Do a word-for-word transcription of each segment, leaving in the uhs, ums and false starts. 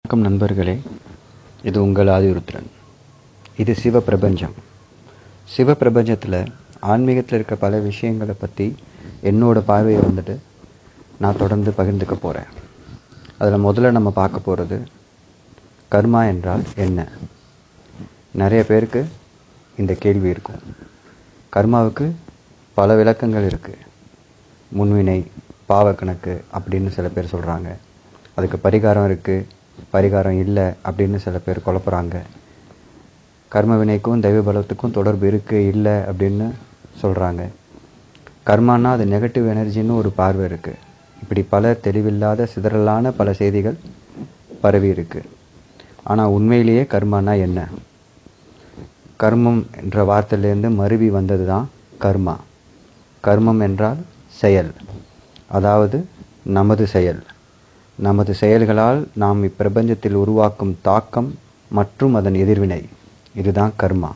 வணக்கம் நண்பர்களே, இது உங்கள் ஆதிருத்ரன். இது சிவ பிரபஞ்சம். சிவ பிரபஞ்சத்தில் ஆன்மீகத்தில் இருக்க பல விஷயங்களை பற்றி என்னோடய பார்வையை வந்துட்டு நான் தொடர்ந்து பகிர்ந்துக்க போகிறேன். அதில் முதல்ல நம்ம பார்க்க போகிறது கர்மா என்றால் என்ன. நிறைய பேருக்கு இந்த கேள்வி இருக்கும். கர்மாவுக்கு பல விளக்கங்கள் இருக்குது. முன்வினை, பாவக்கணக்கு அப்படின்னு சில பேர் சொல்கிறாங்க. அதுக்கு பரிகாரம் இருக்குது, பரிகாரம் இல்லை அப்படின்னு சில பேர் குழப்புறாங்க. கர்ம வினைக்கும் தெய்வ பலத்துக்கும் தொடர்பு இருக்குது இல்லை அப்படின்னு சொல்கிறாங்க. கர்மானா அது நெகட்டிவ் எனர்ஜின்னு ஒரு பார்வை இருக்குது. இப்படி பல தெளிவில்லாத சிதறலான பல செய்திகள் பரவி இருக்குது. ஆனால் உண்மையிலேயே கர்மானா என்ன? கர்மம் என்ற வார்த்தையிலேருந்து மருவி வந்தது தான் கர்மா. கர்மம் என்றால் செயல், அதாவது நமது செயல். நமது செயல்களால் நாம் இப்பிரபஞ்சத்தில் உருவாக்கும் தாக்கம் மற்றும் அதன் எதிர்வினை, இதுதான் கர்மா.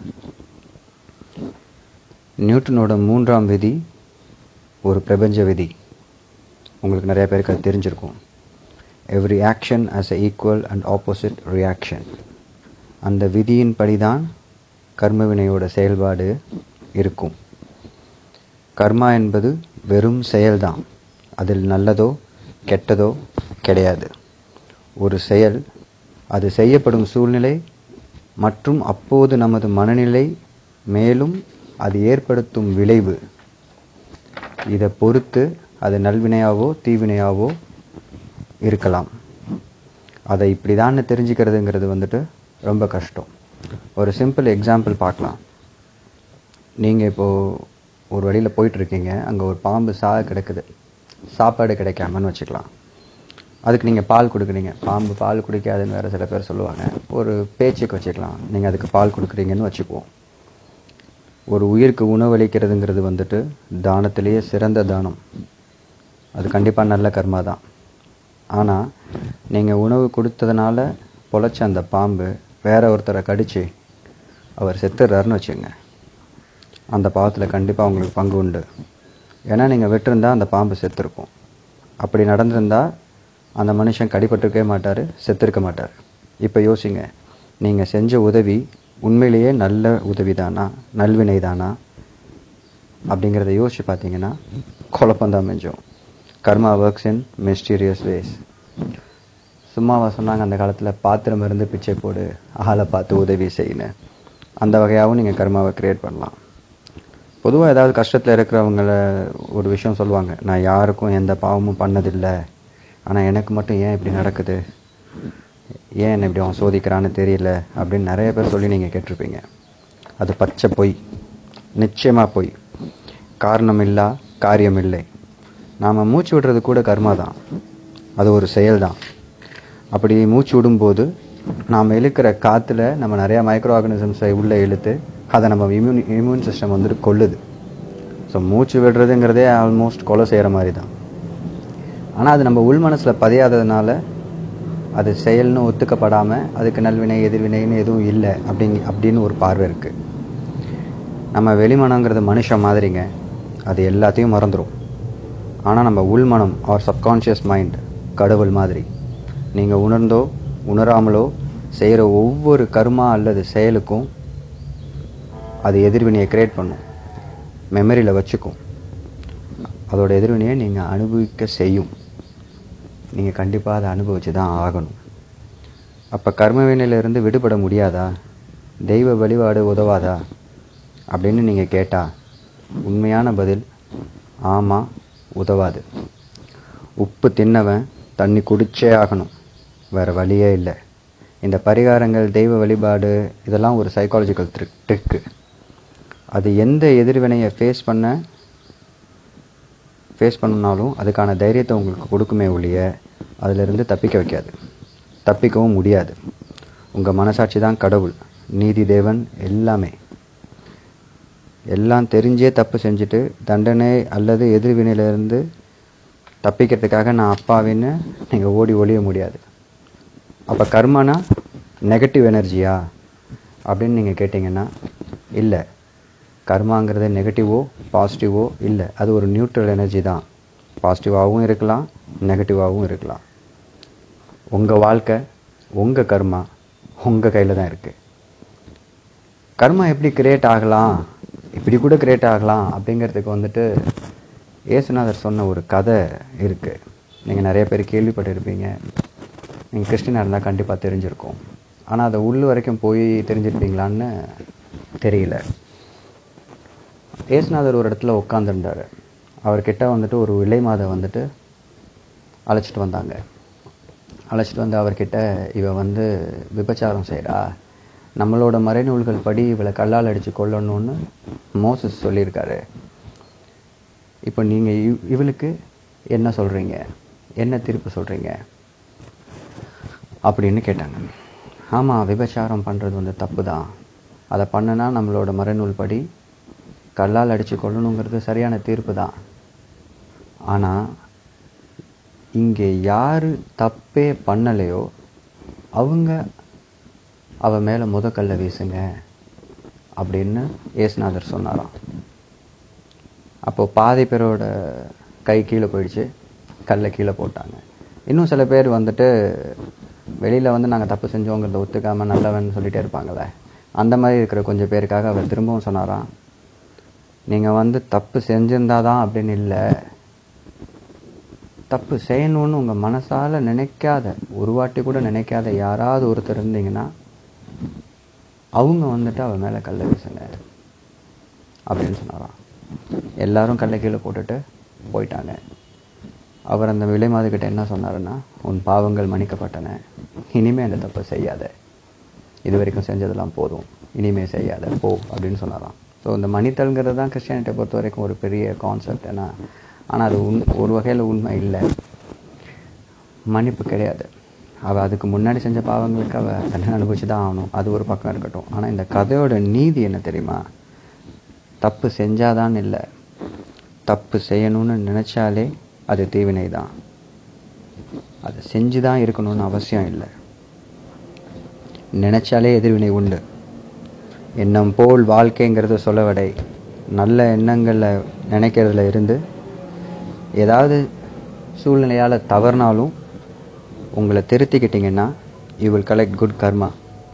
நியூட்டனோட மூன்றாம் விதி ஒரு பிரபஞ்ச விதி. உங்களுக்கு நிறைய பேருக்கு அது தெரிஞ்சிருக்கும். Every action as a equal and opposite reaction. அந்த விதியின் படிதான் கர்ம வினையோட செயல்பாடு இருக்கும். கர்மா என்பது வெறும் செயல்தான். அதில் நல்லதோ கெட்டதோ கிடையாது. ஒரு செயல், அது செய்யப்படும் சூழ்நிலை மற்றும் அப்போது நமது மனநிலை, மேலும் அது ஏற்படுத்தும் விளைவு, இதை பொறுத்து அது நல்வினையாவோ தீவினையாவோ இருக்கலாம். அதை இப்படி தான் தெரிஞ்சுக்கிறதுங்கிறது வந்துட்டு ரொம்ப கஷ்டம். ஒரு சிம்பிள் எக்ஸாம்பிள் பார்க்கலாம். நீங்கள் இப்போது ஒரு வழியில் போயிட்டுருக்கீங்க, அங்கே ஒரு பாம்பு சாக கிடக்குது, சாப்பாடு கிடைக்காமன்னு வச்சுக்கலாம். அதுக்கு நீங்கள் பால் கொடுக்குறீங்க. பாம்பு பால் குடிக்காதுன்னு வேறு சில பேர் சொல்லுவாங்க. ஒரு பேச்சுக்கு வச்சுக்கலாம், நீங்கள் அதுக்கு பால் கொடுக்குறீங்கன்னு வச்சுக்குவோம். ஒரு உயிருக்கு உணவளிக்கிறதுங்கிறது வந்துட்டு தானத்திலேயே சிறந்த தானம். அது கண்டிப்பாக நல்ல கர்மா தான். ஆனால் நீங்கள் உணவு கொடுத்ததுனால பொழைச்ச அந்த பாம்பு வேற ஒருத்தரை கடித்து அவர் செத்துடுறாருன்னு வச்சுங்க. அந்த பாவத்தில் கண்டிப்பாக உங்களுக்கு பங்கு உண்டு. ஏன்னா நீங்கள் விட்டுருந்தா அந்த பாம்பு செத்துருக்கும். அப்படி நடந்திருந்தால் அந்த மனுஷன் கடிபட்டிருக்கவே மாட்டார், செத்துருக்க மாட்டார். இப்போ யோசிங்க, நீங்கள் செஞ்ச உதவி உண்மையிலேயே நல்ல உதவி தானா, நல்வினை தானா அப்படிங்கிறத யோசிச்சு பார்த்தீங்கன்னா குழப்பந்தான் மிஞ்சும். Karma works in mysterious ways. சும்மாவா சொன்னாங்க அந்த காலத்தில், பாத்திரம் இருந்து பிச்சை போடு, ஆளை பார்த்து உதவி செய்யணும். அந்த வகையாகவும் நீங்கள் கர்மாவை கிரியேட் பண்ணலாம். பொதுவாக ஏதாவது கஷ்டத்தில் இருக்கிறவங்கள ஒரு விஷயம் சொல்லுவாங்க, நான் யாருக்கும் எந்த பாவமும் பண்ணதில்லை, ஆனால் எனக்கு மட்டும் ஏன் இப்படி நடக்குது, ஏன் என்னை இப்படி அவன் சோதிக்கிறான்னு தெரியல அப்படின்னு நிறைய பேர் சொல்லி நீங்கள் கேட்டிருப்பீங்க. அது பச்சை பொய், நிச்சயமாக பொய். காரணம் இல்லா காரியம் இல்லை. நாம் மூச்சு விடுறது கூட கர்மா தான். அது ஒரு செயல் தான். அப்படி மூச்சு விடும்போது நாம் இழுக்கிற காற்றுல நம்ம நிறையா மைக்ரோ ஆர்கானிசம்ஸை உள்ளே இழுத்து அதை நம்ம இம்யூன் இம்யூன் சிஸ்டம் வந்துட்டு கொல்லுது. ஸோ மூச்சு விடுறதுங்கிறதே ஆல்மோஸ்ட் கொலை செய்கிற மாதிரி தான். ஆனால் அது நம்ம உள் மனசில் பதியாததுனால அது செயல்னு ஒத்துக்கப்படாமல் அதுக்கு நல்வினை எதிர்வினைன்னு எதுவும் இல்லை அப்படிங்க அப்படின்னு ஒரு பார்வை இருக்குது. நம்ம வெளிமனங்கிறது மனுஷன் மாதிரிங்க, அது எல்லாத்தையும் மறந்துடும். ஆனால் நம்ம உள்மனம் ஆர் சப்கான்ஷியஸ் மைண்ட் கடவுள் மாதிரி. நீங்கள் உணர்ந்தோ உணராமலோ செய்கிற ஒவ்வொரு கர்மா அல்லது செயலுக்கும் அது எதிர்வினையை கிரியேட் பண்ணும், மெமரியில் வச்சுக்கும். அதோட எதிர்வினையை நீங்கள் அனுபவிக்க செய்யும். நீங்கள் கண்டிப்பாக அதை அனுபவிச்சு தான் ஆகணும். அப்போ கர்மவினையிலிருந்து விடுபட முடியாதா, தெய்வ வழிபாடு உதவாதா அப்படின்னு நீங்கள் கேட்டால் உண்மையான பதில் ஆமாம், உதவாது. உப்பு தின்னவன் தண்ணி குடிச்சே ஆகணும், வேறு வழியே இல்லை. இந்த பரிகாரங்கள், தெய்வ வழிபாடு, இதெல்லாம் ஒரு சைக்காலஜிக்கல் ட்ரிக் ட்ரிக்கு அது எந்த எதிர்வினையை ஃபேஸ் பண்ண ஃபேஸ் பண்ணனாலும் அதுக்கான தைரியத்தை உங்களுக்கு கொடுக்குமே ஒழிய அதிலிருந்து தப்பிக்க வைக்காது, தப்பிக்கவும் முடியாது. உங்கள் மனசாட்சி தான் கடவுள், நீதி தேவன், எல்லாமே. எல்லாம் தெரிஞ்சே தப்பு செஞ்சுட்டு தண்டனை அல்லது எதிர்வினையிலிருந்து தப்பிக்கிறதுக்காக நான் அப்பாவின்னு நீங்கள் ஓடி ஒழிய முடியாது. அப்போ கர்மனா நெகட்டிவ் எனர்ஜியா அப்படின்னு நீங்கள் கேட்டிங்கன்னா இல்லை. கர்மாங்கிறது நெகட்டிவோ பாசிட்டிவோ இல்லை, அது ஒரு நியூட்ரல் எனர்ஜி தான். பாசிட்டிவாகவும் இருக்கலாம், நெகட்டிவாகவும் இருக்கலாம். உங்கள் வாழ்க்கை உங்கள் கர்மா உங்கள் கையில் தான் இருக்குது. கர்மா எப்படி கிரியேட் ஆகலாம், இப்படி கூட கிரியேட் ஆகலாம் அப்படிங்கிறதுக்கு வந்துட்டு இயேசுநாதர் சொன்ன ஒரு கதை இருக்குது. நீங்கள் நிறைய பேர் கேள்விப்பட்டிருப்பீங்க. நீங்கள் கிறிஸ்டினாக இருந்தால் கண்டிப்பாக தெரிஞ்சிருக்கும். ஆனால் அதை உள்ள வரைக்கும் போய் தெரிஞ்சிருப்பீங்களான்னு தெரியல. இயேசுநாதர் ஒரு இடத்துல உட்காந்துருந்தார். அவர்கிட்ட வந்துட்டு ஒரு விலை மாதை வந்துட்டு அழைச்சிட்டு வந்தாங்க. அழைச்சிட்டு வந்து அவர்கிட்ட, இவ வந்து விபச்சாரம் செய்கிறா, நம்மளோட மறைநூல்கள் படி இவளை கல்லால் அடித்து கொல்லணும்னு மோசஸ் சொல்லியிருக்காரு. இப்போ நீங்கள் இவ் இவளுக்கு என்ன சொல்கிறீங்க, என்ன தீர்ப்பு சொல்கிறீங்க அப்படின்னு கேட்டாங்க. ஆமாம், விபச்சாரம் பண்ணுறது வந்து தப்பு தான். அதை பண்ணுனா நம்மளோட மறைநூல் படி கல்லால் அடித்து கொள்ளணுங்கிறது சரியான தீர்ப்பு தான். ஆனால் இங்கே யார் தப்பே பண்ணலையோ அவங்க அவ மேலே முதக்கல்லை வீசுங்க அப்படின்னு இயேசுநாதர் சொன்னாராம். அப்போது பாதி பேரோட கை கீழே போயிடுச்சு, கல்லை கீழே போட்டாங்க. இன்னும் சில பேர் வந்துட்டு வெளியில் வந்து நாங்கள் தப்பு செஞ்சோங்கிறத ஒத்துக்காமல் நல்லவன்னு சொல்லிகிட்டே இருப்பாங்களே, அந்த மாதிரி இருக்கிற கொஞ்சம் பேருக்காக அவர் திரும்பவும் சொன்னாராம், நீங்கள் வந்து தப்பு செஞ்சிருந்தாதான் அப்படின்னு இல்லை, தப்பு செய்யணும்னு உங்கள் மனசால் நினைக்காத, ஒரு வாட்டி கூட நினைக்காத யாராவது ஒருத்தர் இருந்தீங்கன்னா அவங்க வந்துட்டு அவன் மேலே கல்லை வீசுங்க அப்படின்னு சொன்னாராம். எல்லாரும் கல்லை கீழே போட்டுட்டு போயிட்டாங்க. அவர் அந்த விலை மாதிரிக்கிட்ட என்ன சொன்னாருன்னா, உன் பாவங்கள் மன்னிக்கப்பட்டன, இனிமேல் அந்த தப்பை செய்யாத, இது வரைக்கும் செஞ்சதெல்லாம் போதும், இனிமேல் செய்யாத போ அப்படின்னு சொன்னாராம். ஸோ இந்த மன்னித்தல்ங்கிறது தான் கிறிஸ்டியானிட்டியை பொறுத்த வரைக்கும் ஒரு பெரிய கான்செப்ட். ஏன்னா ஆனால் அது உண் ஒரு வகையில் உண்மை இல்லை, மன்னிப்பு கிடையாது. அவள் அதுக்கு முன்னாடி செஞ்ச பாவங்களுக்கு அவள் தண்டனை அனுபவிச்சு தான் ஆகணும். அது ஒரு பக்கம் இருக்கட்டும். ஆனால் இந்த கதையோட நீதி என்ன தெரியுமா, தப்பு செஞ்சாதான் இல்லை, தப்பு செய்யணும்னு நினச்சாலே அது தீவினை தான். அதை செஞ்சு தான் இருக்கணும்னு அவசியம் இல்லை. நினச்சாலே எதிர்வினை உண்டு. எண்ணம் போல் வாழ்க்கைங்கிறது சொல்லவடை. நல்ல எண்ணங்களை நினைக்கிறதுல இருந்து ஏதாவது சூழ்நிலையால் தவறுனாலும் உங்களை திருத்திக்கிட்டிங்கன்னா you will collect good karma.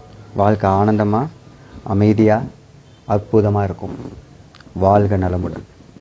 வாழ்க்கை ஆனந்தமாக அமைதியாக அற்புதமாக இருக்கும். வாழ்க நலமுடன்.